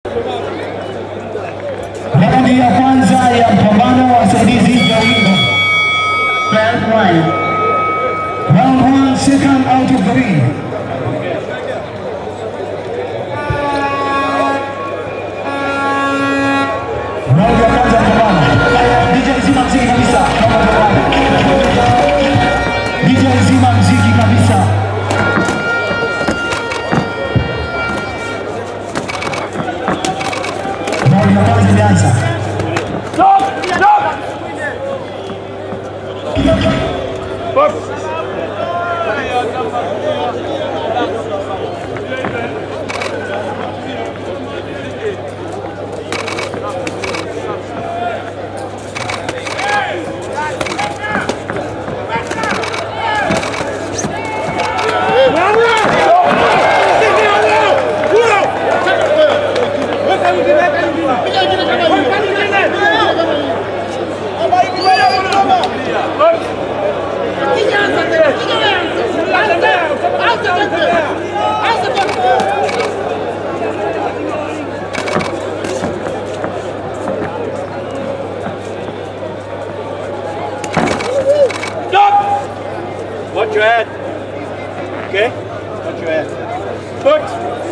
Raundi ya kwanza ya mpambano wa wasaidizi ya wimbo. Round 1. Round 1, second out of the ring. Raundi ya kwanza ya mpambano. DJ zima mziki kabisa. DJ zima mziki kabisa. Raundi ya kwanza imeanza. Watch your head. Okay? Watch your head. Foot.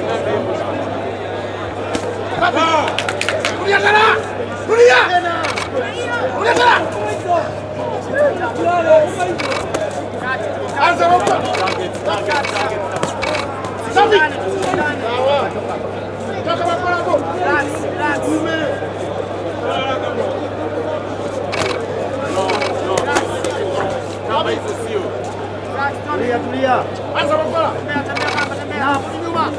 Tulia. Anza mpira. Na nyuma.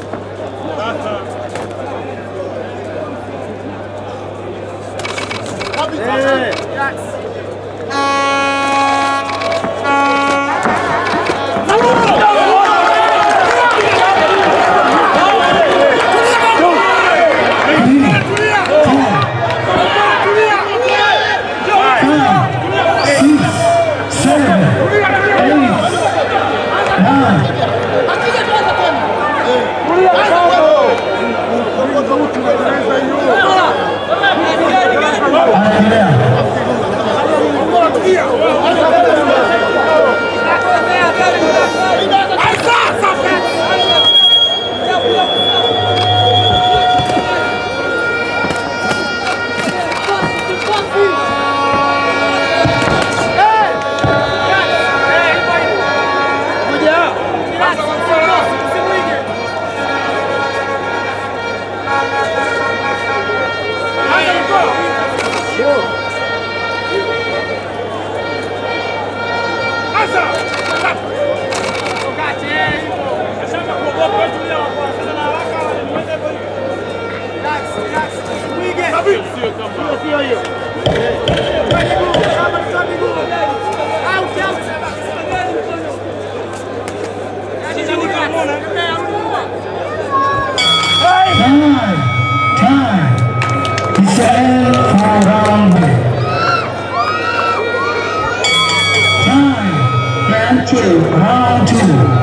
Relax. Round two.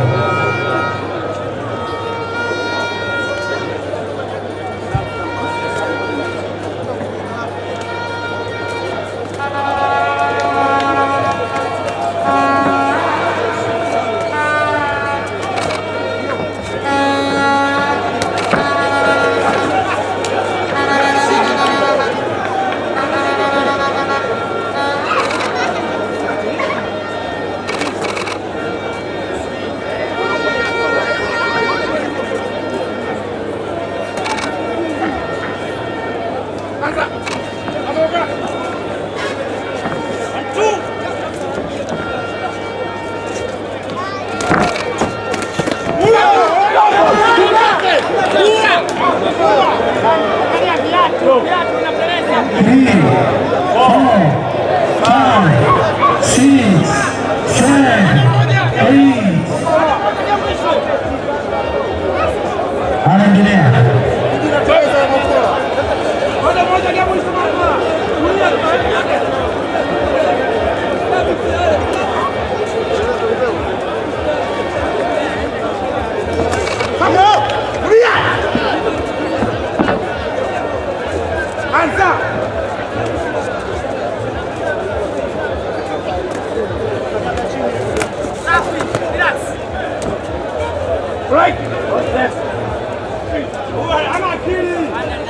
Right. What's that? I'm not kidding.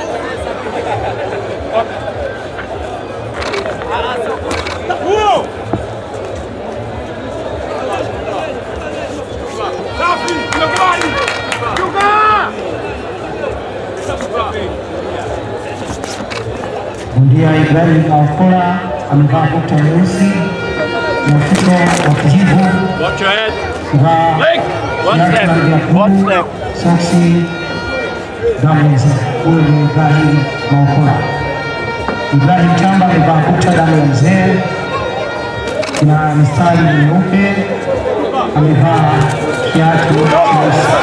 Whoa! Safi, nakubali. Chuka! Bondia Ibrahim Maokola amevaa bukta nyeusi na mfuko wa kijivu. Watch your head. Leg. One step. Soksi damu za huyu ni Ibrahim Maokola. Ibrahim Chamba amevaa bukta damu ya mzee na mistari nyeupe, amevaa kiatu cheusi.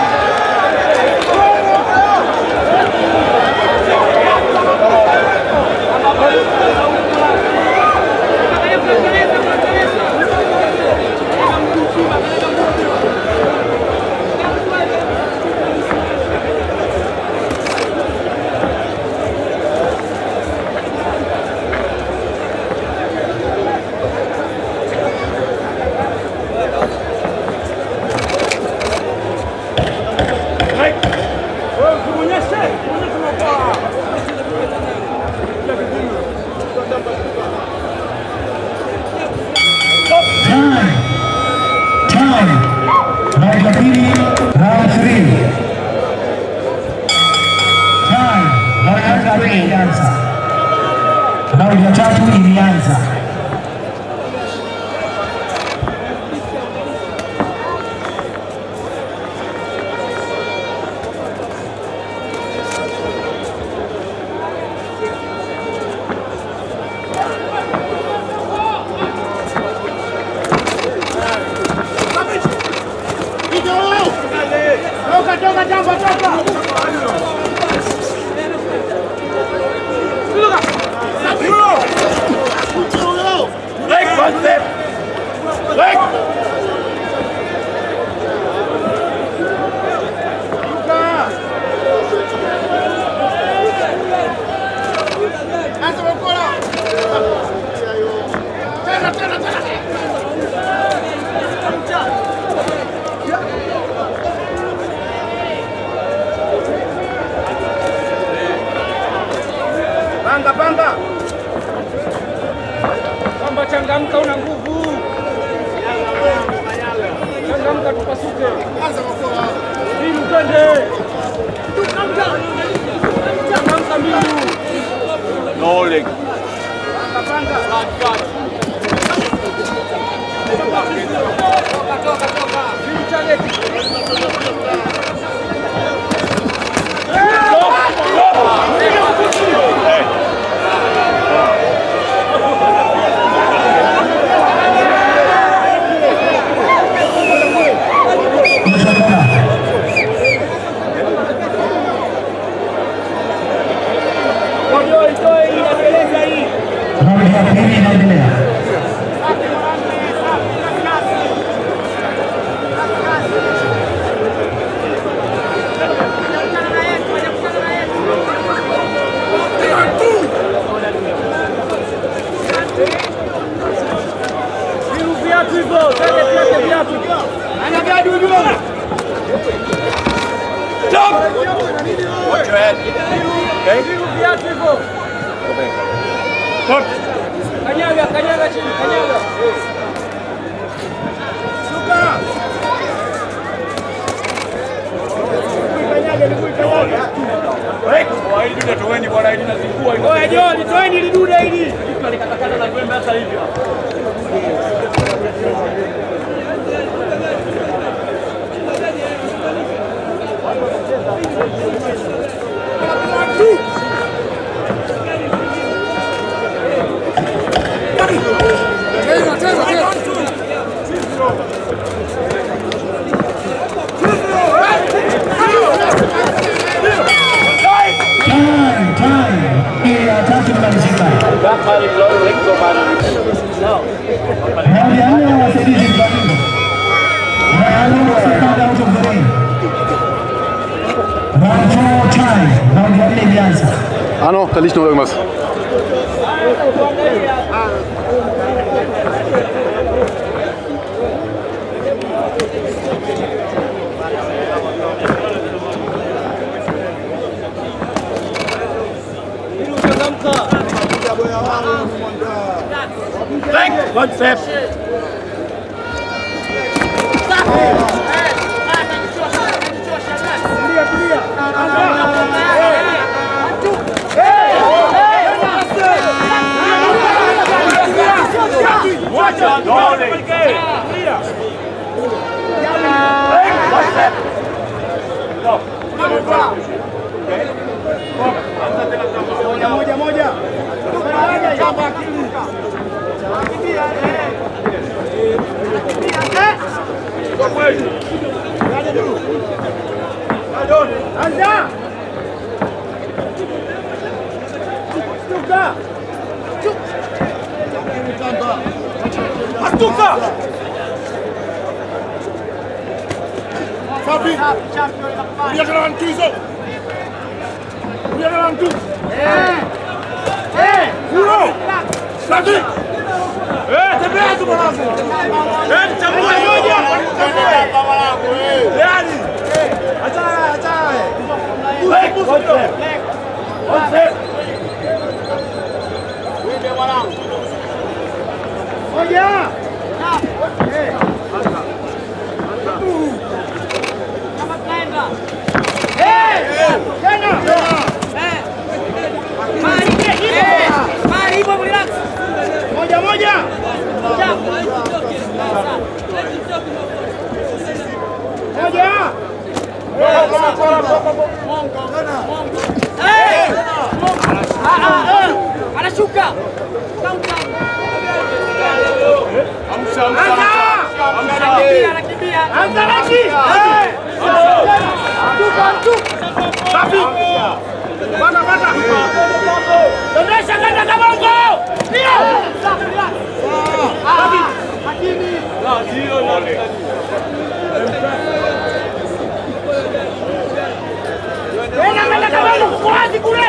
Raundi ya tatu ilianza. Pamba changamka, una nguvu. Changamka tupasuke. Mbinu twende. Changamka mbinu. No leg. Panga. Toka. Mbinu chageti. Watch your head. Okay? Stop. Kanyaga chini, kanyaga. Suka. Break. Why did you toweni bwana hili nazingua hivi? Oya John, toweni ile dude hili. Kitu alikatakana na kwenda sasa hivi hapa. Hanno, da liegt noch irgendwas. One step. Watch out, Tony. One step. Go. Moja. Anashuka. Anakimbia. Anza laki. Safi. Bana. Dondosha kanda kabongo. Ndio. Safi. Hakimi. Wena kanda kabongo kwa wazi kule.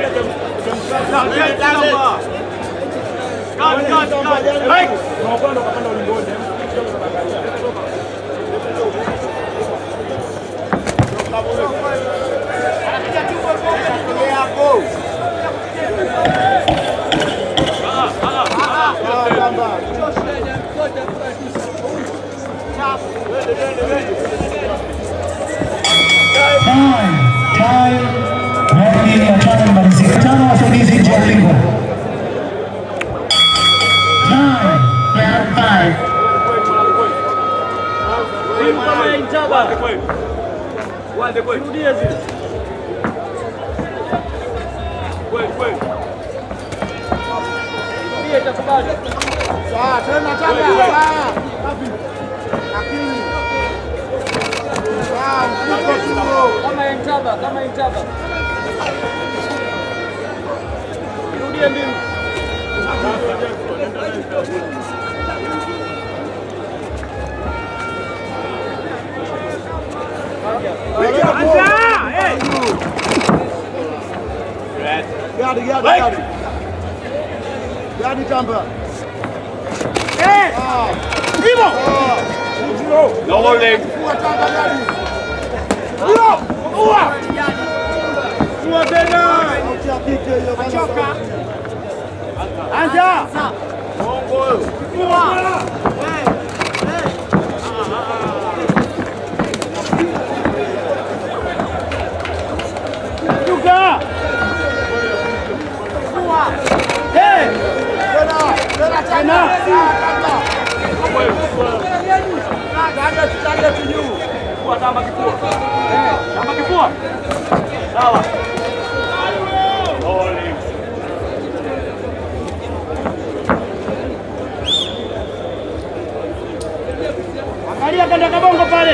Kama intaba. Rudie mbili. Gadi tamba. Ibo. No holding. Tamba kifua. Sawa. Angalia kanda kabongo pale.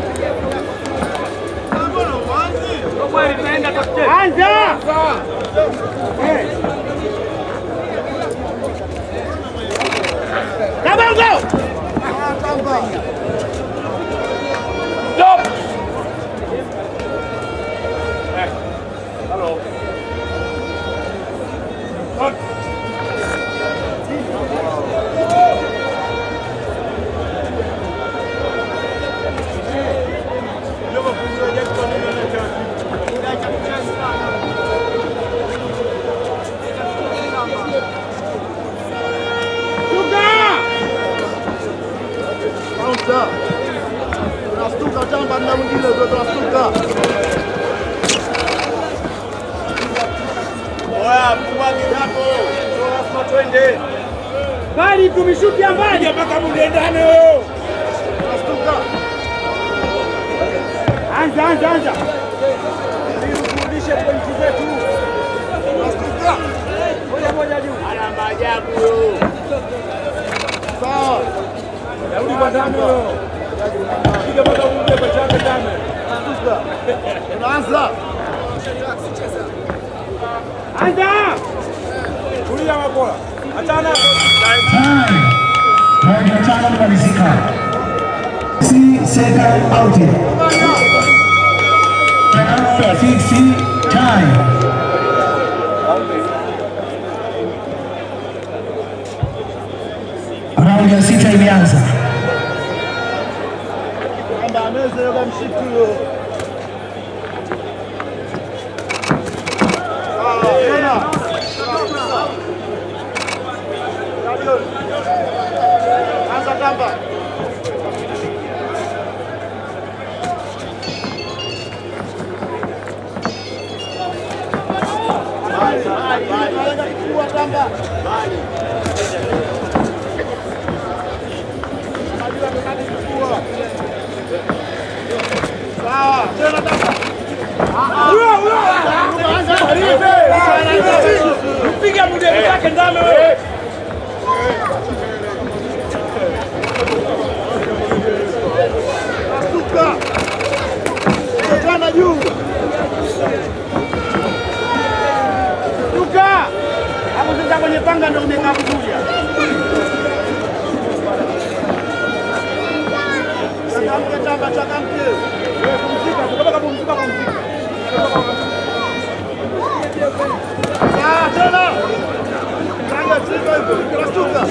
Anza. Kabongo. Stop. Hello. Bali tumeshukia mbali mpaka mndendane wewe. Anza. Turudishe pointi zetu. Moja juu. Ana maajabu huyo. Sawa. Daudi kwa damu huyo. Piga bado mwingine kwa chake damu. Unaanza. Anza. Kulia makola. Achana. Moja tano malizika. 6 second outing. Fixi time. Raundi ya 6 imeanza. Kamba ameze yoga mshitu huyo. Anza kamba. Piga muda wake ndani wewe. Asuka. Tena juu. Duka. Hapo sasa kwenye panga ndio umekaa kuja. Changamke. Wewe pumzika, kutoka pumzika. Tena. Kanga chini hapo, tunasuka.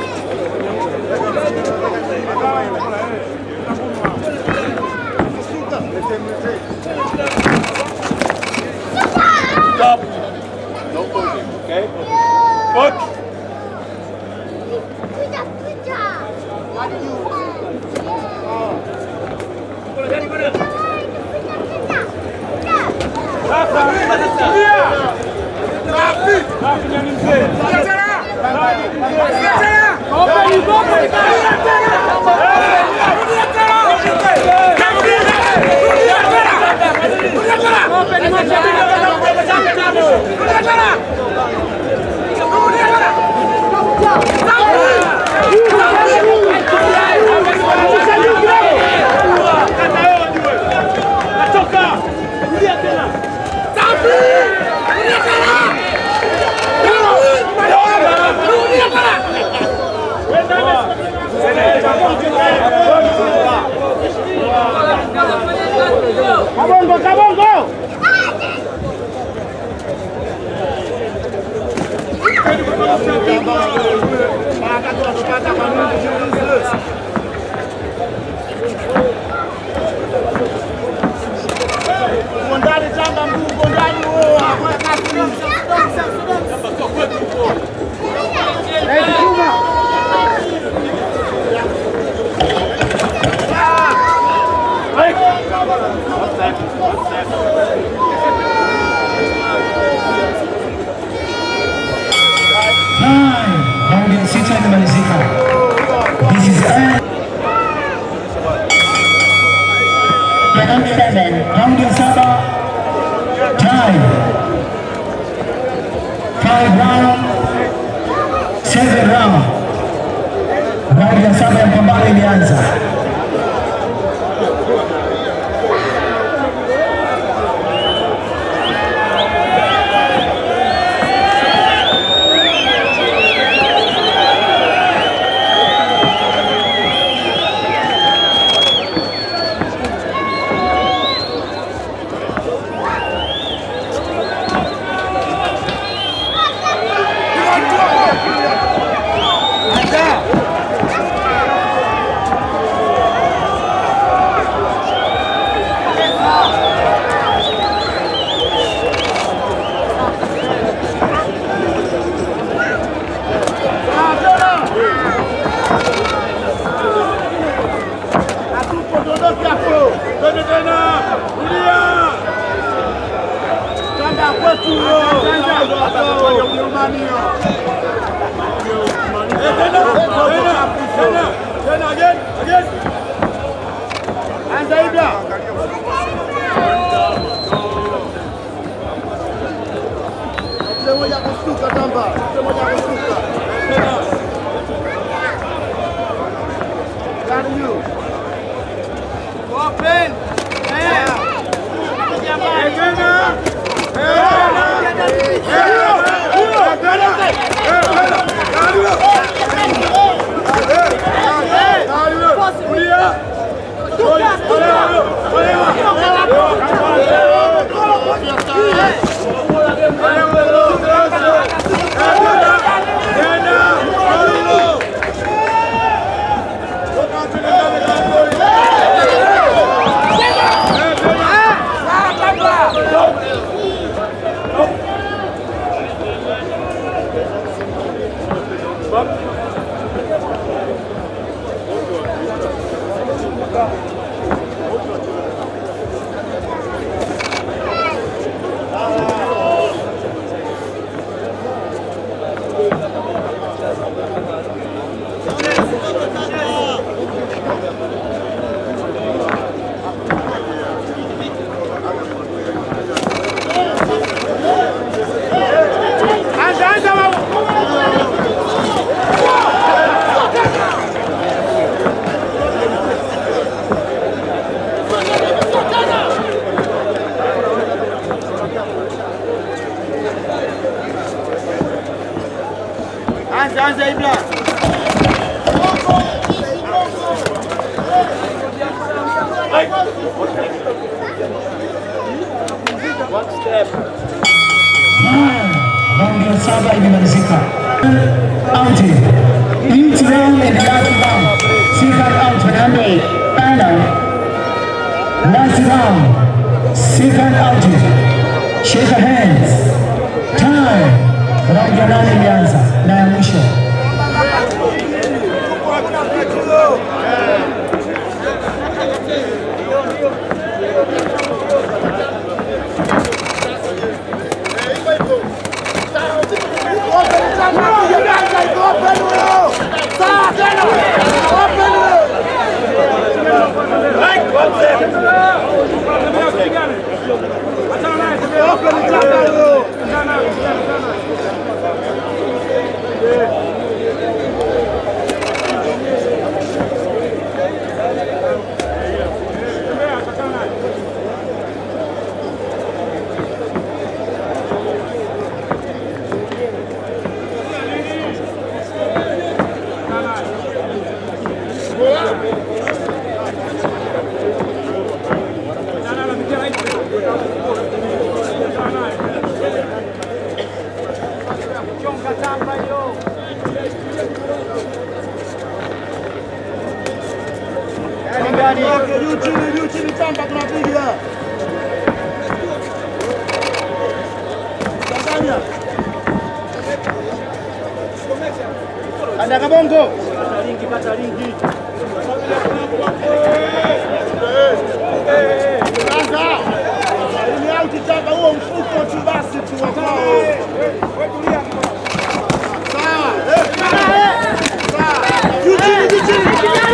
Stop. No pushing, okay? Push. Kabongo! Gondani chamba mguu, gondani huo, hakuna kasi. Raundi ya 6 imemalizika. This is raundi ya 7 time 5 round 7 round. Raundi ya 7 ya mpambano imeanza. Again. Anza Ibra. Moja kustuka tamba. Moja kustuka. Got you. Open. Anza Ibra. One step. Raundi ya 7 imemalizika. Out. Each round in the last round. Second out Fernando. Final. Last round. Second out. Shake hands. Time. Raundi ya 8 imeanza na ya mwisho. Juu chini tamba tunapiga. Tanzania. Anda kabongo. Kata ringi. Sasa. Ni out tamba huo mfuko tu basi tu wakao. Wewe tulia. Sawa. Sawa. Juu chini.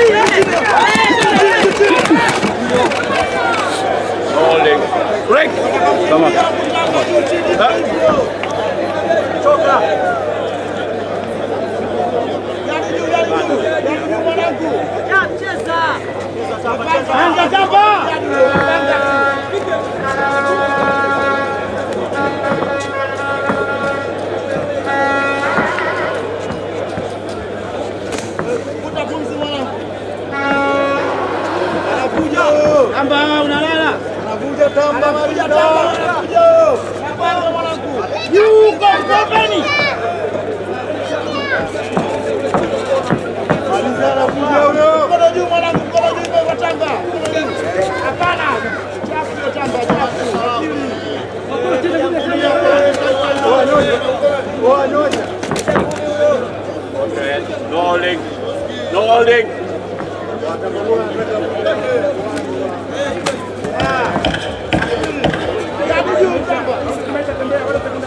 Holding. Break. Come on. Choka. Anza tamba. Kuta pumzi mwanangu. Anakuja. Tamba unalala. Anakuja tamba. Anakuja tamba. Anakuja. Tamba mwanangu. Yuko kompeni. Alizana kuja huyo. Mkono juu mwanangu, mkono juu kwa tamba. Hapana. Chafu tamba chafu. No holding. No holding. Tamba.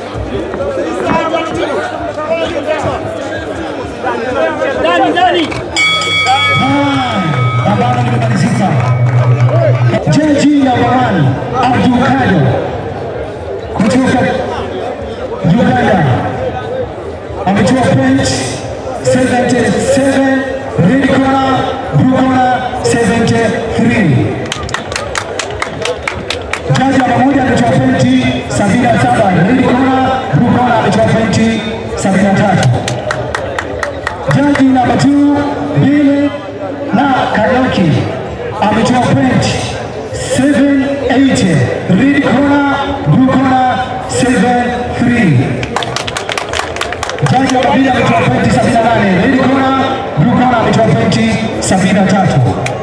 Ambalo limemalizika. Jaji number 1 Abdul Kader kutoka Uganda ametoa point 77, red corner, blue corner 73. Jaji namba 1 ametoa point 77, red corner, blue corner ametoa point 73. Jaji namba 2 Bill na Karaoke ametoa point 780, red corner, blue corner 73. Jaji wa pili ametoa point 78, red corner, blue corner ametoa point 73.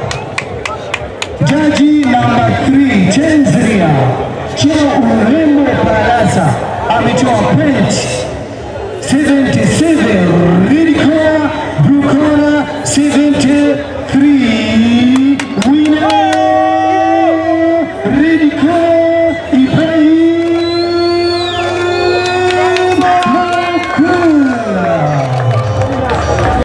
Jaji namba 3 Tanzania Cheo Urembo Barasa ametoa point 77, red corner, blue corner 70.